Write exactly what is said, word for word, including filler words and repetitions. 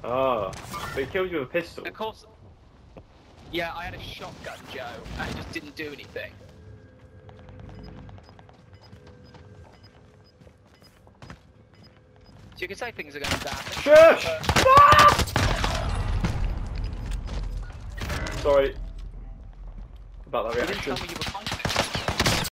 Oh, but he killed you with a pistol. Of course. Yeah, I had a shotgun, Joe, and it just didn't do anything. So you can say things are going bad. Shush! Ah! Sorry about that You didn't reaction. tell me you were fighting.